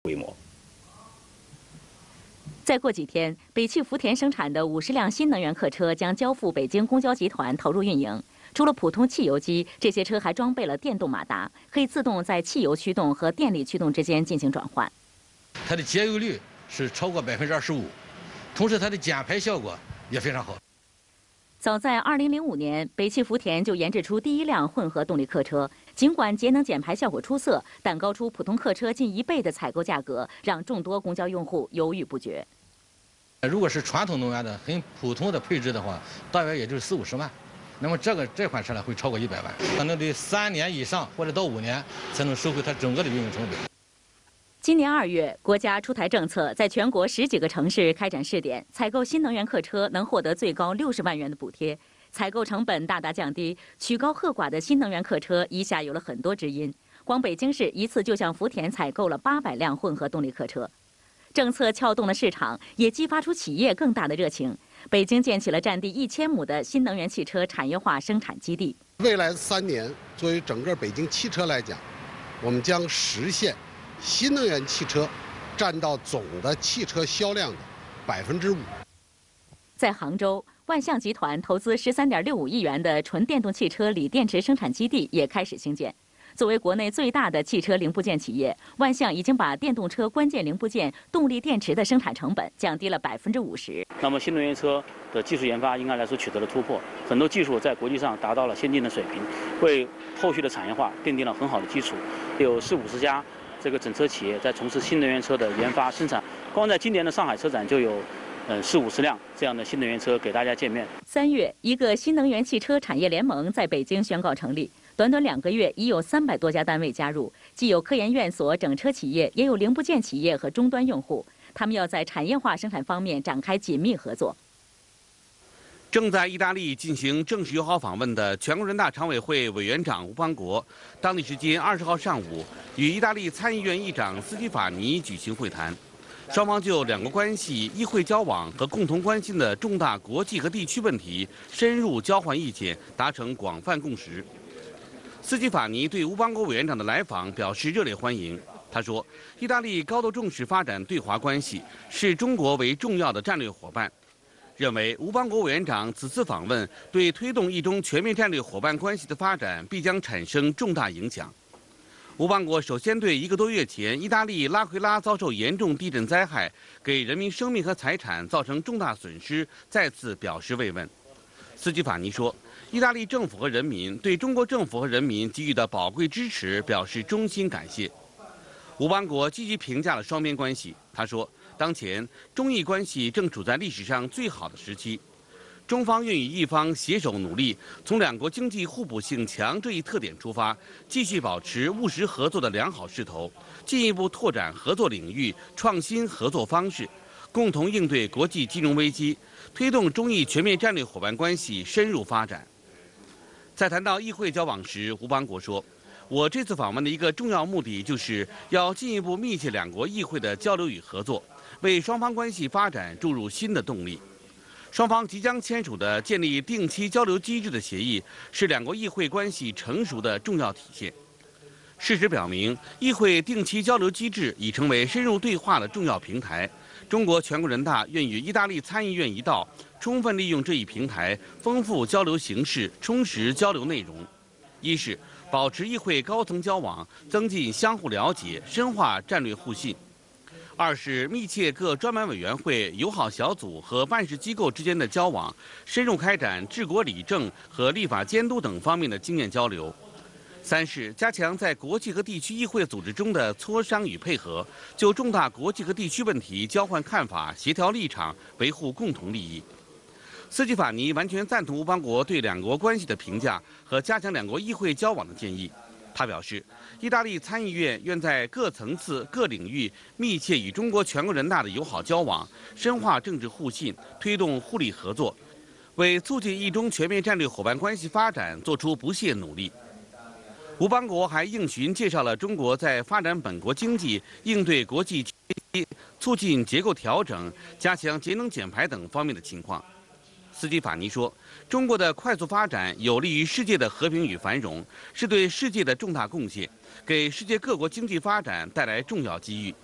规模。 再过几天，北汽福田生产的50辆新能源客车将交付北京公交集团投入运营。除了普通汽油机，这些车还装备了电动马达，可以自动在汽油驱动和电力驱动之间进行转换。 它的节油率是超过25%，同时它的减排效果也非常好。 早在2005年，北汽福田就研制出第一辆混合动力客车。尽管节能减排效果出色，但高出普通客车近1倍的采购价格，让众多公交用户犹豫不决。 如果是传统能源的很普通的配置的话，大约也就是40-50万。那么这款车呢会超过100万，可能得3年以上或者到5年才能收回它整个的运营成本。 今年2月，国家出台政策，在全国10几个城市开展试点，采购新能源客车能获得最高60万元的补贴，采购成本大大降低，曲高和寡的新能源客车一下有了很多知音。光北京市一次就向福田采购了800辆混合动力客车。政策撬动了市场，也激发出企业更大的热情。北京建起了占地1000亩的新能源汽车产业化生产基地。 未来3年，作为整个北京汽车来讲，我们将实现新能源汽车占到总的汽车销量的5%。 在杭州，万象集团投资13.65亿元的纯电动汽车锂电池生产基地也开始兴建。作为国内最大的汽车零部件企业，万象已经把电动车关键零部件动力电池的生产成本降低了50%。 那么新能源车的技术研发应该来说取得了突破，很多技术在国际上达到了先进的水平，为后续的产业化奠定了很好的基础。有40-50家这个整车企业在从事新能源车的研发生产，光在今年的上海车展就有40-50辆这样的新能源车给大家见面。 3月，一个新能源汽车产业联盟在北京宣告成立。短短2个月，已有300多家单位加入，既有科研院所整车企业，也有零部件企业和终端用户。他们要在产业化生产方面展开紧密合作。 正在意大利进行正式友好访问的全国人大常委会委员长吴邦国，当地时间20号上午与意大利参议院议长斯基法尼举行会谈，双方就两国关系、议会交往和共同关心的重大国际和地区问题深入交换意见，达成广泛共识。斯基法尼对吴邦国委员长的来访表示热烈欢迎。他说，意大利高度重视发展对华关系，视中国为重要的战略伙伴，认为吴邦国委员长此次访问对推动意中全面战略伙伴关系的发展必将产生重大影响。吴邦国首先对1个多月前意大利拉奎拉遭受严重地震灾害，给人民生命和财产造成重大损失，再次表示慰问。斯基法尼说，意大利政府和人民对中国政府和人民给予的宝贵支持表示衷心感谢。吴邦国积极评价了双边关系，他说，当前中意关系正处在历史上最好的时期，中方愿与意方携手努力，从两国经济互补性强这一特点出发，继续保持务实合作的良好势头，进一步拓展合作领域，创新合作方式，共同应对国际金融危机，推动中意全面战略伙伴关系深入发展。在谈到议会交往时，吴邦国说，我这次访问的一个重要目的就是要进一步密切两国议会的交流与合作，为双方关系发展注入新的动力。双方即将签署的建立定期交流机制的协议，是两国议会关系成熟的重要体现。事实表明，议会定期交流机制已成为深入对话的重要平台。中国全国人大愿与意大利参议院一道，充分利用这一平台，丰富交流形式，充实交流内容。一是保持议会高层交往，增进相互了解，深化战略互信；二是密切各专门委员会、友好小组和办事机构之间的交往，深入开展治国理政和立法监督等方面的经验交流；三是加强在国际和地区议会组织中的磋商与配合，就重大国际和地区问题交换看法、协调立场，维护共同利益。斯基法尼完全赞同吴邦国对两国关系的评价和加强两国议会交往的建议。他表示，意大利参议院愿在各层次、各领域密切与中国全国人大的友好交往，深化政治互信，推动互利合作，为促进意中全面战略伙伴关系发展做出不懈努力。吴邦国还应询介绍了中国在发展本国经济、应对国际危机、促进结构调整、加强节能减排等方面的情况。斯基法尼说，中国的快速发展有利于世界的和平与繁荣，是对世界的重大贡献，给世界各国经济发展带来重要机遇。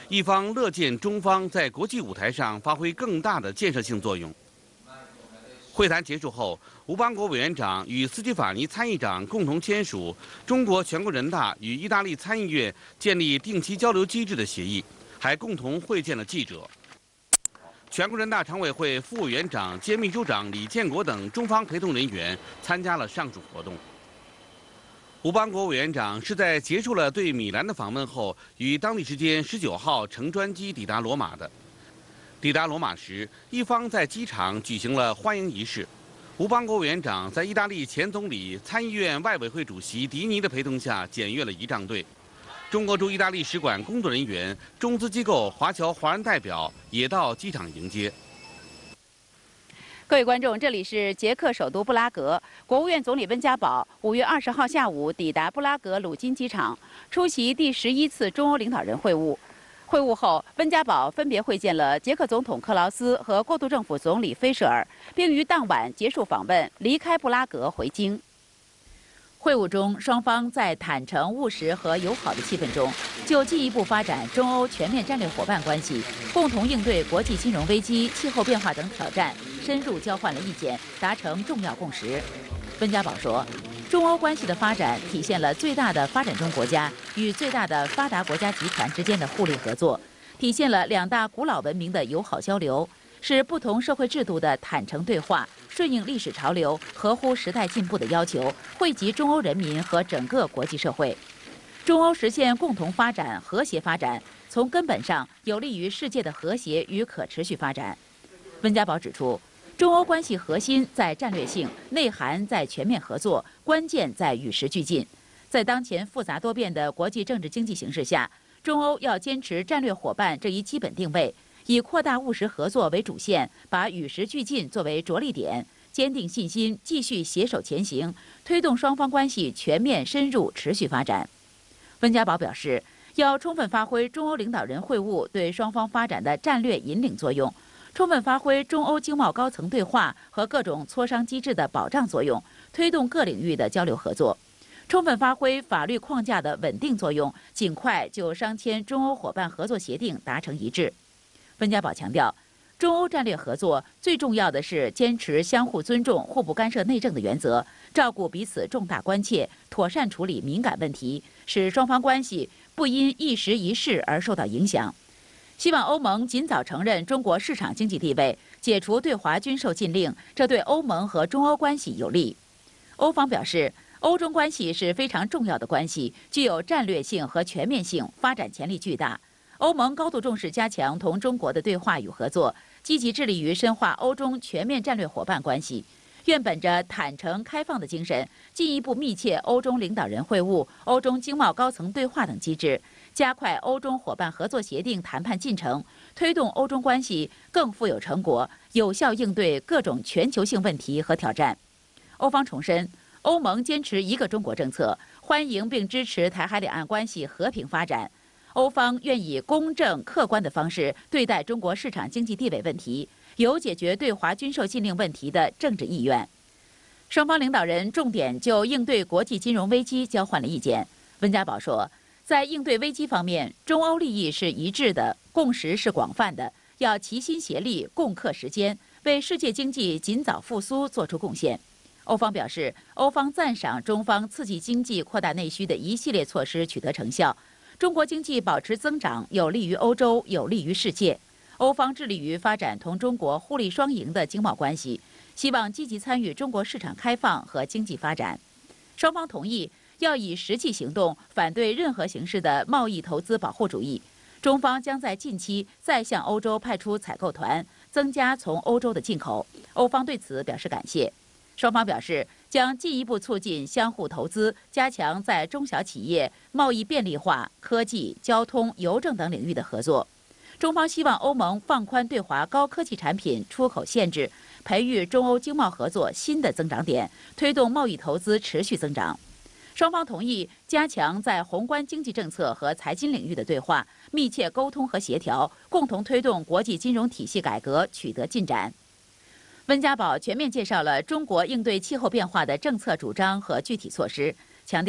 一方乐见中方在国际舞台上发挥更大的建设性作用。会谈结束后，吴邦国委员长与斯蒂法尼参议长共同签署中国全国人大与意大利参议院建立定期交流机制的协议，还共同会见了记者。全国人大常委会副委员长兼秘书长李建国等中方陪同人员参加了上述活动。吴邦国委员长是在结束了对米兰的访问后，于当地时间19号乘专机抵达罗马的。抵达罗马时，一方在机场举行了欢迎仪式。吴邦国委员长在意大利前总理、参议院外委会主席迪尼的陪同下检阅了仪仗队。中国驻意大利使馆工作人员、中资机构华侨华人代表也到机场迎接。 各位观众，这里是捷克首都布拉格。国务院总理温家宝5月20号下午抵达布拉格鲁金机场，出席第11次中欧领导人会晤。会晤后，温家宝分别会见了捷克总统克劳斯和过渡政府总理菲舍尔，并于当晚结束访问，离开布拉格回京。会晤中，双方在坦诚、务实和友好的气氛中，就进一步发展中欧全面战略伙伴关系，共同应对国际金融危机、气候变化等挑战，深入交换了意见，达成重要共识。温家宝说，中欧关系的发展体现了最大的发展中国家与最大的发达国家集团之间的互利合作，体现了两大古老文明的友好交流，是不同社会制度的坦诚对话，顺应历史潮流，合乎时代进步的要求，惠及中欧人民和整个国际社会。中欧实现共同发展、和谐发展，从根本上有利于世界的和谐与可持续发展。温家宝指出，中欧关系核心在战略性，内涵在全面合作，关键在与时俱进。在当前复杂多变的国际政治经济形势下，中欧要坚持战略伙伴这一基本定位，以扩大务实合作为主线，把与时俱进作为着力点，坚定信心，继续携手前行，推动双方关系全面深入持续发展。温家宝表示，要充分发挥中欧领导人会晤对双方发展的战略引领作用，充分发挥中欧经贸高层对话和各种磋商机制的保障作用，推动各领域的交流合作，充分发挥法律框架的稳定作用，尽快就商签中欧伙伴合作协定达成一致。温家宝强调，中欧战略合作最重要的是坚持相互尊重、互不干涉内政的原则，照顾彼此重大关切，妥善处理敏感问题，使双方关系不因一时一事而受到影响。希望欧盟尽早承认中国市场经济地位，解除对华军售禁令，这对欧盟和中欧关系有利。欧方表示，欧中关系是非常重要的关系，具有战略性和全面性，发展潜力巨大。欧盟高度重视加强同中国的对话与合作，积极致力于深化欧中全面战略伙伴关系。愿本着坦诚开放的精神，进一步密切欧中领导人会晤、欧中经贸高层对话等机制，加快欧中伙伴合作协定谈判进程，推动欧中关系更富有成果，有效应对各种全球性问题和挑战。欧方重申，欧盟坚持一个中国政策，欢迎并支持台海两岸关系和平发展。欧方愿以公正客观的方式对待中国市场经济地位问题，有解决对华军售禁令问题的政治意愿。双方领导人重点就应对国际金融危机交换了意见。温家宝说，在应对危机方面，中欧利益是一致的，共识是广泛的，要齐心协力，共克时艰，为世界经济尽早复苏做出贡献。欧方表示，欧方赞赏中方刺激经济、扩大内需的一系列措施取得成效。中国经济保持增长，有利于欧洲，有利于世界。欧方致力于发展同中国互利双赢的经贸关系，希望积极参与中国市场开放和经济发展。双方同意要以实际行动反对任何形式的贸易投资保护主义。中方将在近期再向欧洲派出采购团，增加从欧洲的进口。欧方对此表示感谢。双方表示，将进一步促进相互投资，加强在中小企业、贸易便利化、科技、交通、邮政等领域的合作。中方希望欧盟放宽对华高科技产品出口限制，培育中欧经贸合作新的增长点，推动贸易投资持续增长。双方同意加强在宏观经济政策和财经领域的对话，密切沟通和协调，共同推动国际金融体系改革取得进展。温家宝全面介绍了中国应对气候变化的政策主张和具体措施，强调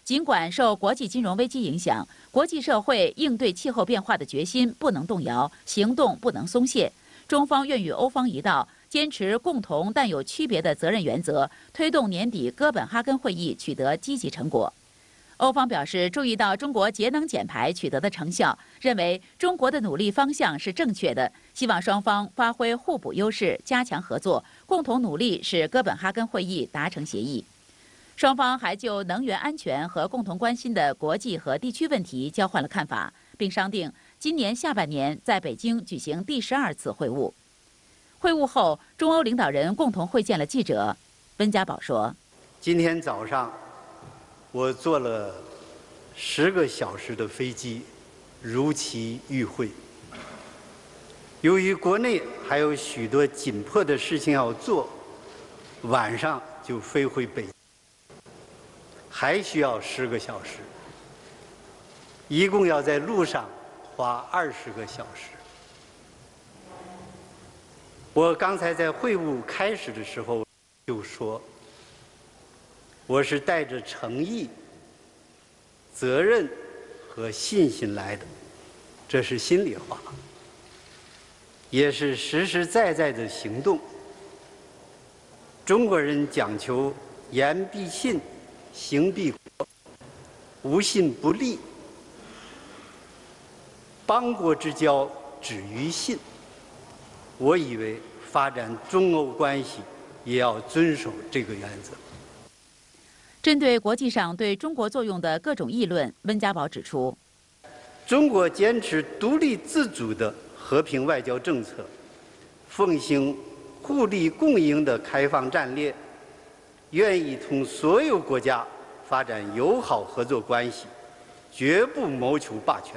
尽管受国际金融危机影响，国际社会应对气候变化的决心不能动摇，行动不能松懈。中方愿与欧方一道，坚持共同但有区别的责任原则，推动年底哥本哈根会议取得积极成果。欧方表示，注意到中国节能减排取得的成效，认为中国的努力方向是正确的，希望双方发挥互补优势，加强合作，共同努力使哥本哈根会议达成协议。双方还就能源安全和共同关心的国际和地区问题交换了看法，并商定今年下半年在北京举行第12次会晤。会晤后，中欧领导人共同会见了记者。温家宝说：“ 今天早上，我坐了10个小时的飞机，如期与会。由于国内还有许多紧迫的事情要做，晚上就飞回北京，还需要10个小时，一共要在路上花20个小时。我刚才在会晤开始的时候就说，我是带着诚意、责任和信心来的，这是心里话，也是实实在在的行动。中国人讲求言必信，行必果，无信不立。邦国之交止于信。我以为发展中欧关系也要遵守这个原则。 针对国际上对中国作用的各种议论，温家宝指出， 中国坚持独立自主的和平外交政策，奉行互利共赢的开放战略，愿意同所有国家发展友好合作关系，绝不谋求霸权。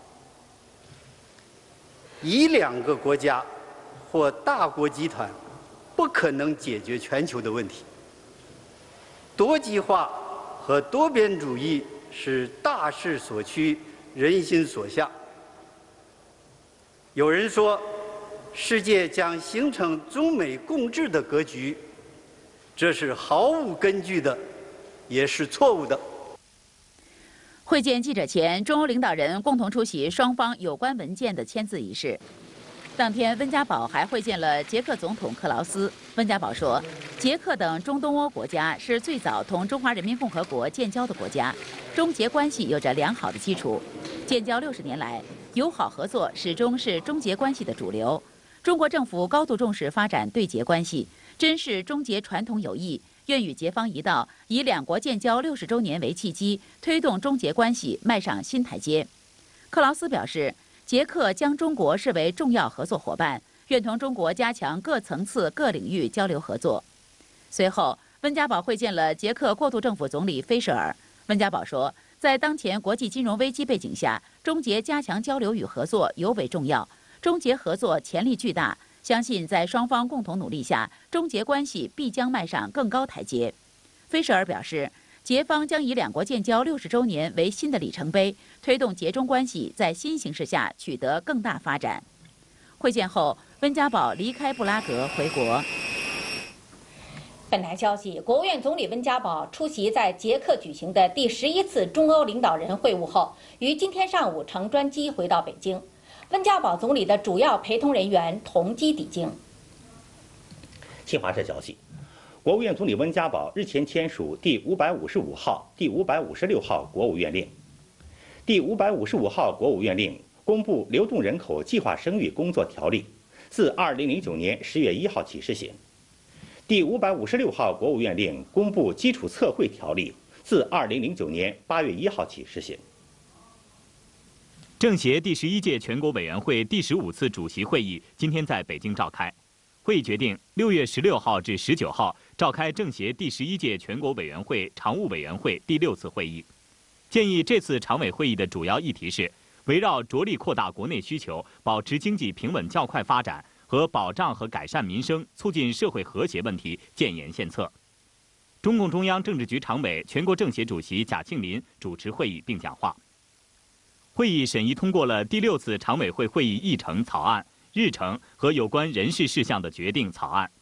一两个国家或大国集团不可能解决全球的问题。多极化和多边主义是大势所趋，人心所向。有人说，世界将形成中美共治的格局，这是毫无根据的，也是错误的。 会见记者前，中欧领导人共同出席双方有关文件的签字仪式。当天，温家宝还会见了捷克总统克劳斯。温家宝说，捷克等中东欧国家是最早同中华人民共和国建交的国家，中捷关系有着良好的基础。建交60年来，友好合作始终是中捷关系的主流。中国政府高度重视发展对捷关系，珍视中捷传统友谊，愿与捷方一道，以两国建交60周年为契机，推动中捷关系迈上新台阶。克劳斯表示，捷克将中国视为重要合作伙伴，愿同中国加强各层次、各领域交流合作。随后，温家宝会见了捷克过渡政府总理菲舍尔。温家宝说，在当前国际金融危机背景下，中捷加强交流与合作尤为重要。中捷合作潜力巨大，相信在双方共同努力下，中捷关系必将迈上更高台阶。菲舍尔表示，捷方将以两国建交60周年为新的里程碑，推动捷中关系在新形势下取得更大发展。会见后，温家宝离开布拉格回国。 本台消息，国务院总理温家宝出席在捷克举行的第11次中欧领导人会晤后，于今天上午乘专机回到北京。温家宝总理的主要陪同人员同机抵京。 新华社消息，国务院总理温家宝日前签署第555号、第556号国务院令。第555号国务院令公布《流动人口计划生育工作条例》，自2009年10月1号起施行。第556号国务院令公布《基础测绘条例》，自2009年8月1号起施行。 政协第11届全国委员会第15次主席会议今天在北京召开。会议决定6月16号至19号召开政协第11届全国委员会常务委员会第6次会议。建议这次常委会议的主要议题是围绕着力扩大国内需求、保持经济平稳较快发展和保障和改善民生、促进社会和谐问题建言献策。中共中央政治局常委、全国政协主席贾庆林主持会议并讲话。会议审议通过了第6次常委会会议议程草案、日程和有关人事事项的决定草案。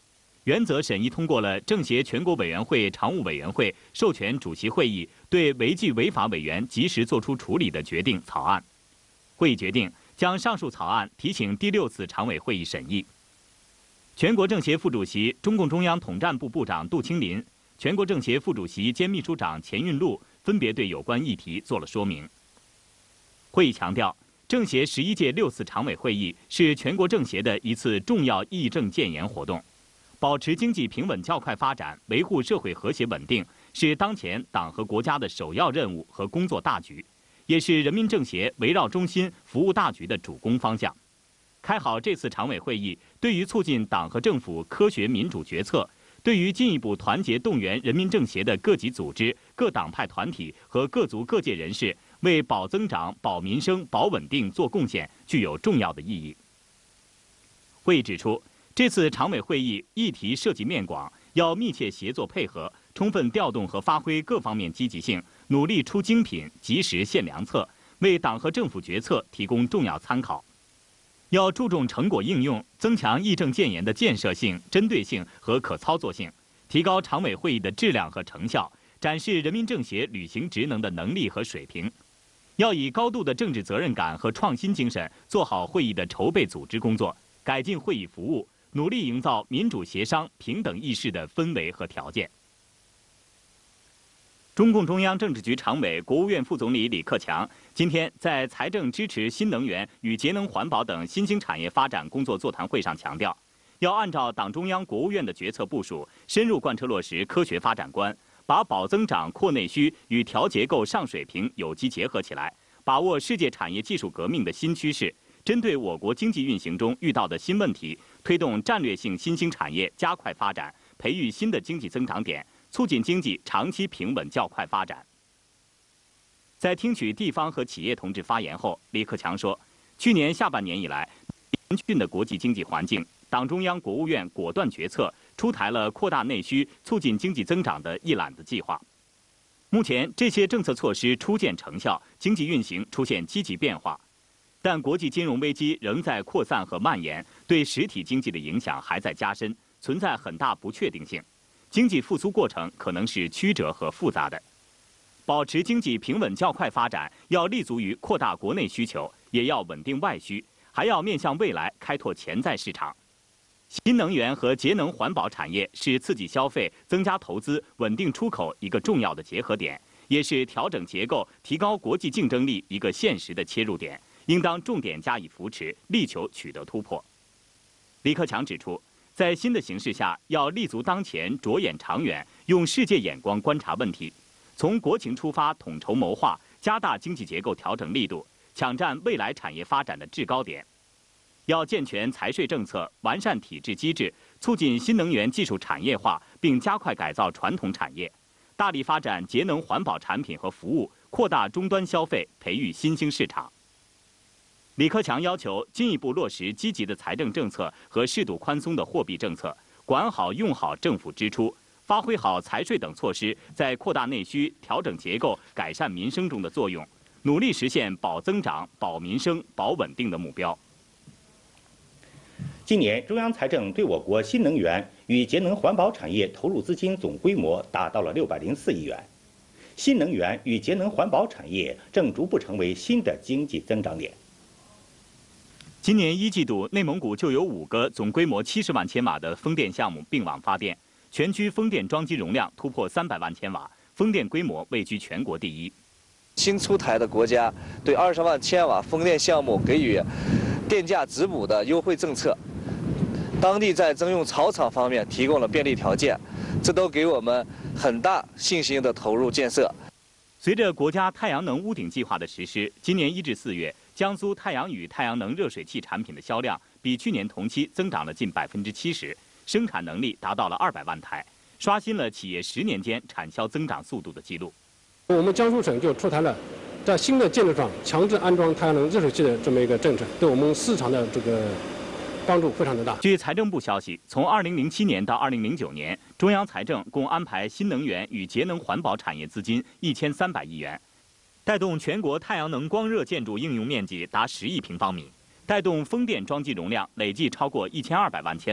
原则审议通过了政协全国委员会常务委员会授权主席会议对违纪违法委员及时作出处理的决定草案。会议决定将上述草案提请第6次常委会议审议。全国政协副主席、中共中央统战部部长杜青林、全国政协副主席兼秘书长钱运禄分别对有关议题做了说明。会议强调，政协11届6次常委会议是全国政协的一次重要议政建言活动。保持经济平稳较快发展，维护社会和谐稳定，是当前党和国家的首要任务和工作大局，也是人民政协围绕中心服务大局的主攻方向。开好这次常委会议，对于促进党和政府科学民主决策，对于进一步团结动员人民政协的各级组织、各党派团体和各族各界人士为保增长、保民生、保稳定做贡献，具有重要的意义。会议指出，这次常委会议议题涉及面广，要密切协作配合，充分调动和发挥各方面积极性，努力出精品，及时献良策，为党和政府决策提供重要参考。要注重成果应用，增强议政建言的建设性、针对性和可操作性，提高常委会议的质量和成效，展示人民政协履行职能的能力和水平。要以高度的政治责任感和创新精神，做好会议的筹备组织工作，改进会议服务，努力营造民主协商、平等议事的氛围和条件。中共中央政治局常委、国务院副总理李克强今天在财政支持新能源与节能环保等新兴产业发展工作座谈会上强调，要按照党中央、国务院的决策部署，深入贯彻落实科学发展观，把保增长、扩内需与调结构上水平有机结合起来，把握世界产业技术革命的新趋势，针对我国经济运行中遇到的新问题，推动战略性新兴产业加快发展，培育新的经济增长点，促进经济长期平稳较快发展。在听取地方和企业同志发言后，李克强说，去年下半年以来，严峻的国际经济环境，党中央、国务院果断决策，出台了扩大内需、促进经济增长的一揽子计划。目前这些政策措施初见成效，经济运行出现积极变化。但国际金融危机仍在扩散和蔓延，对实体经济的影响还在加深，存在很大不确定性。经济复苏过程可能是曲折和复杂的。保持经济平稳较快发展，要立足于扩大国内需求，也要稳定外需，还要面向未来开拓潜在市场。新能源和节能环保产业是刺激消费、增加投资、稳定出口一个重要的结合点，也是调整结构、提高国际竞争力一个现实的切入点，应当重点加以扶持，力求取得突破。李克强指出，在新的形势下，要立足当前，着眼长远，用世界眼光观察问题，从国情出发，统筹谋划，加大经济结构调整力度，抢占未来产业发展的制高点。要健全财税政策，完善体制机制，促进新能源技术产业化，并加快改造传统产业，大力发展节能环保产品和服务，扩大终端消费，培育新兴市场。李克强要求进一步落实积极的财政政策和适度宽松的货币政策，管好用好政府支出，发挥好财税等措施在扩大内需、调整结构、改善民生中的作用，努力实现保增长、保民生、保稳定的目标。 今年中央财政对我国新能源与节能环保产业投入资金总规模达到了604亿元，新能源与节能环保产业正逐步成为新的经济增长点。 今年1季度，内蒙古就有5个总规模70万千瓦的风电项目并网发电，全区风电装机容量突破300万千瓦，风电规模位居全国第一。 新出台的国家对20万千瓦风电项目给予电价直补的优惠政策，当地在征用草场方面提供了便利条件，这都给我们很大信心的投入建设。 随着国家太阳能屋顶计划的实施，今年1至4月，江苏太阳雨太阳能热水器产品的销量比去年同期增长了近70%，生产能力达到了200万台，刷新了企业10年间产销增长速度的记录。 我们江苏省就出台了在新的建筑上强制安装太阳能热水器的这么一个政策，对我们市场的这个帮助非常的大。 据财政部消息，从2007年到2009年，中央财政共安排新能源与节能环保产业资金1300亿元，带动全国太阳能光热建筑应用面积达10亿平方米，带动风电装机容量累计超过1200万千瓦，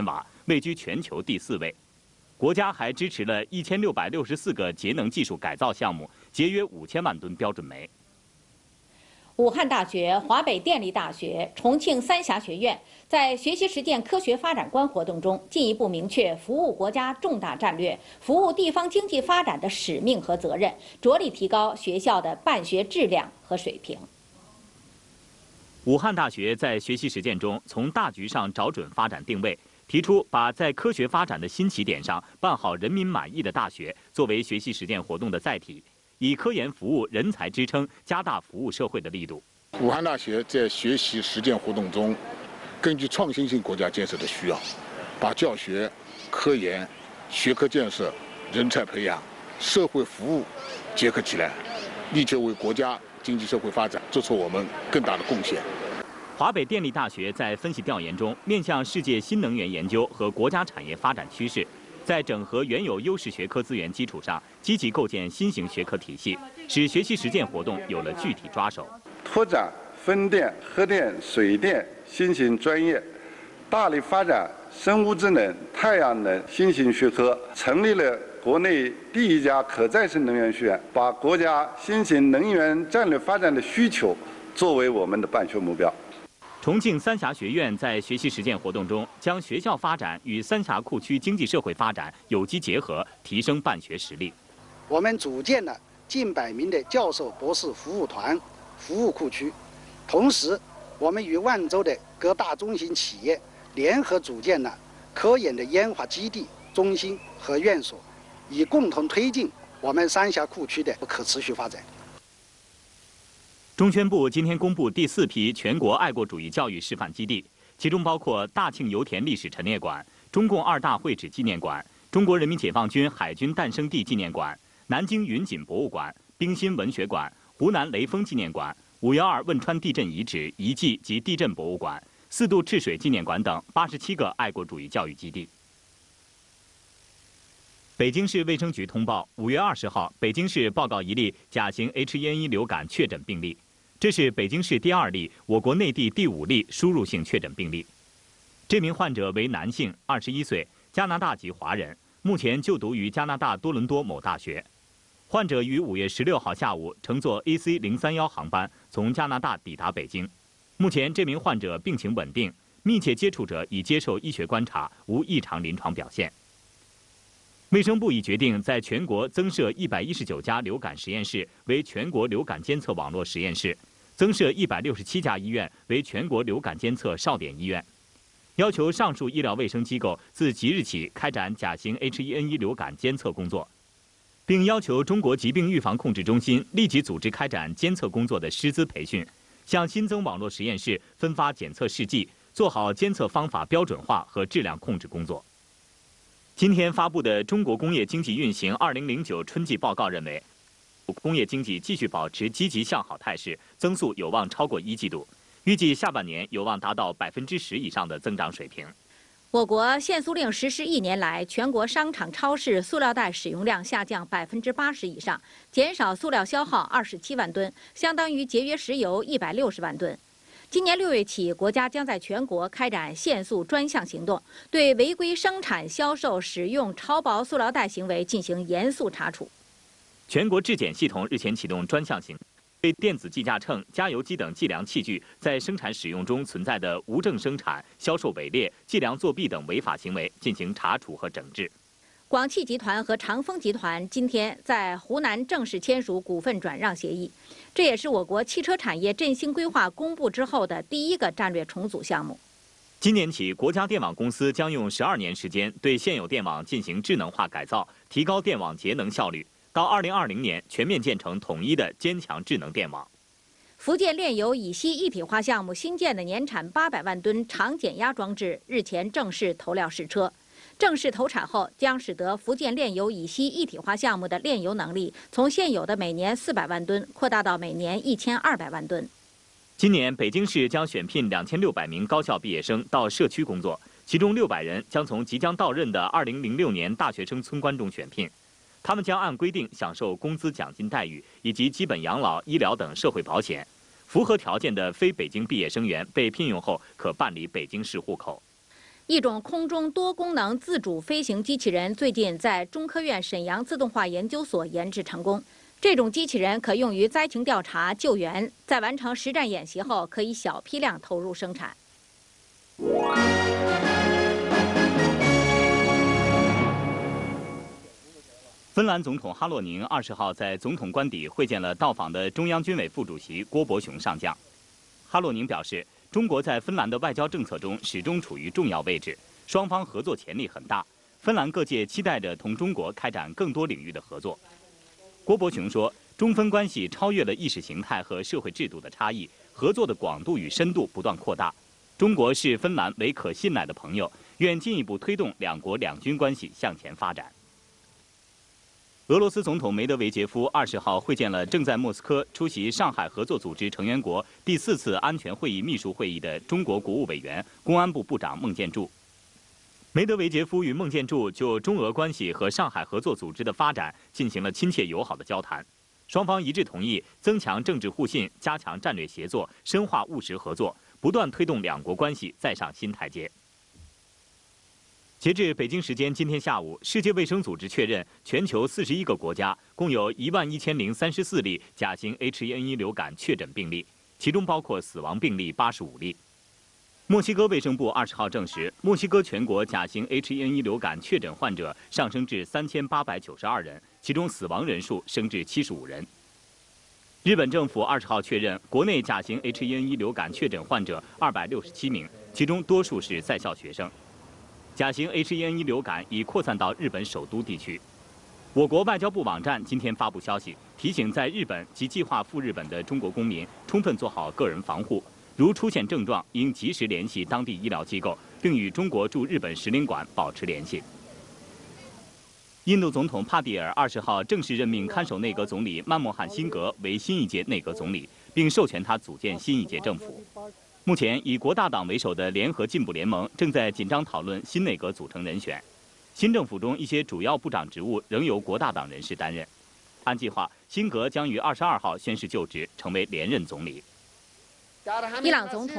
位居全球第4位。国家还支持了1664个节能技术改造项目，节约5000万吨标准煤。 武汉大学、华北电力大学、重庆三峡学院在学习实践科学发展观活动中，进一步明确服务国家重大战略、服务地方经济发展的使命和责任，着力提高学校的办学质量和水平。 武汉大学在学习实践中，从大局上找准发展定位，提出把在科学发展的新起点上办好人民满意的大学作为学习实践活动的载体。以科研服务人才支撑，加大服务社会的力度。 武汉大学在学习实践活动中，根据创新性国家建设的需要，把教学、科研、学科建设、人才培养、社会服务结合起来，力求为国家经济社会发展做出我们更大的贡献。 华北电力大学在分析调研中，面向世界新能源研究和国家产业发展趋势，在整合原有优势学科资源基础上，积极构建新型学科体系，使学习实践活动有了具体抓手。 拓展风电、核电、水电新型专业，大力发展生物质能、太阳能新型学科，成立了国内第一家可再生能源学院，把国家新型能源战略发展的需求作为我们的办学目标。 重庆三峡学院在学习实践活动中，将学校发展与三峡库区经济社会发展有机结合，提升办学实力。 我们组建了近100名的教授、博士服务团，服务库区。同时，我们与万州的各大中型企业联合组建了科研的研发基地、中心和院所，以共同推进我们三峡库区的可持续发展。 中宣部今天公布第4批全国爱国主义教育示范基地，其中包括大庆油田历史陈列馆、中共2大会址纪念馆、中国人民解放军海军诞生地纪念馆、南京云锦博物馆、冰心文学馆、湖南雷锋纪念馆、5.12汶川地震遗址遗迹及地震博物馆、4渡赤水纪念馆等87个爱国主义教育基地。北京市卫生局通报，5月20号，北京市报告一例甲型 H1N1 流感确诊病例。这是北京市第2例，我国内地第5例输入性确诊病例。这名患者为男性，21岁，加拿大籍华人，目前就读于加拿大多伦多某大学。患者于5月16号下午乘坐 AC031航班从加拿大抵达北京。目前这名患者病情稳定，密切接触者已接受医学观察，无异常临床表现。卫生部已决定在全国增设119家流感实验室为全国流感监测网络实验室，增设167家医院为全国流感监测哨点医院，要求上述医疗卫生机构自即日起开展甲型 H1N1 流感监测工作，并要求中国疾病预防控制中心立即组织开展监测工作的师资培训，向新增网络实验室分发检测试剂，做好监测方法标准化和质量控制工作。今天发布的《中国工业经济运行2009春季报告》认为，工业经济继续保持积极向好态势，增速有望超过1季度，预计下半年有望达到10%以上的增长水平。 我国限塑令实施1年来，全国商场、超市塑料袋使用量下降80%以上，减少塑料消耗27万吨，相当于节约石油160万吨。今年6月起，国家将在全国开展限塑专项行动，对违规生产、销售、使用超薄塑料袋行为进行严肃查处。 全国质检系统日前启动专项行动，对电子计价秤、加油机等计量器具在生产使用中存在的无证生产、销售伪劣、计量作弊等违法行为进行查处和整治。 广汽集团和长丰集团今天在湖南正式签署股份转让协议，这也是我国汽车产业振兴规划公布之后的第1个战略重组项目。 今年起，国家电网公司将用12年时间对现有电网进行智能化改造，提高电网节能效率，到2020年全面建成统一的坚强智能电网。 福建炼油乙烯一体化项目新建的年产800万吨长减压装置日前正式投料试车。正式投产后，将使得福建炼油乙烯一体化项目的炼油能力从现有的每年400万吨扩大到每年1200万吨。 今年，北京市将选聘2600名高校毕业生到社区工作，其中600人将从即将到任的2006年大学生村官中选聘，他们将按规定享受工资、奖金待遇以及基本养老、医疗等社会保险。符合条件的非北京毕业生员被聘用后，可办理北京市户口。 一种空中多功能自主飞行机器人最近在中科院沈阳自动化研究所研制成功。这种机器人可用于灾情调查、救援，在完成实战演习后，可以小批量投入生产。 芬兰总统哈洛宁20号在总统官邸会见了到访的中央军委副主席郭伯雄上将。哈洛宁表示，中国在芬兰的外交政策中始终处于重要位置，双方合作潜力很大。芬兰各界期待着同中国开展更多领域的合作。郭伯雄说，中芬关系超越了意识形态和社会制度的差异，合作的广度与深度不断扩大。中国视芬兰为可信赖的朋友，愿进一步推动两国两军关系向前发展。俄罗斯总统梅德韦杰夫20号会见了正在莫斯科出席上海合作组织成员国第4次安全会议秘书会议的中国国务委员、公安部部长孟建柱。梅德韦杰夫与孟建柱就中俄关系和上海合作组织的发展进行了亲切友好的交谈，双方一致同意增强政治互信，加强战略协作，深化务实合作，不断推动两国关系再上新台阶。截至北京时间今天下午，世界卫生组织确认，全球41个国家共有11034例甲型 H1N1 流感确诊病例，其中包括死亡病例85例。墨西哥卫生部20号证实，墨西哥全国甲型 H1N1 流感确诊患者上升至3892人，其中死亡人数升至75人。日本政府20号确认，国内甲型 H1N1 流感确诊患者267名，其中多数是在校学生。甲型 H1N1 流感已扩散到日本首都地区。我国外交部网站今天发布消息，提醒在日本及计划赴日本的中国公民充分做好个人防护，如出现症状，应及时联系当地医疗机构，并与中国驻日本使领馆保持联系。印度总统帕蒂尔20号正式任命看守内阁总理曼莫罕辛格为新一届内阁总理，并授权他组建新一届政府。目前，以国大党为首的联合进步联盟正在紧张讨论新内阁组成人选。新政府中一些主要部长职务仍由国大党人士担任。按计划，辛格将于22号宣誓就职，成为连任总理。 伊朗总统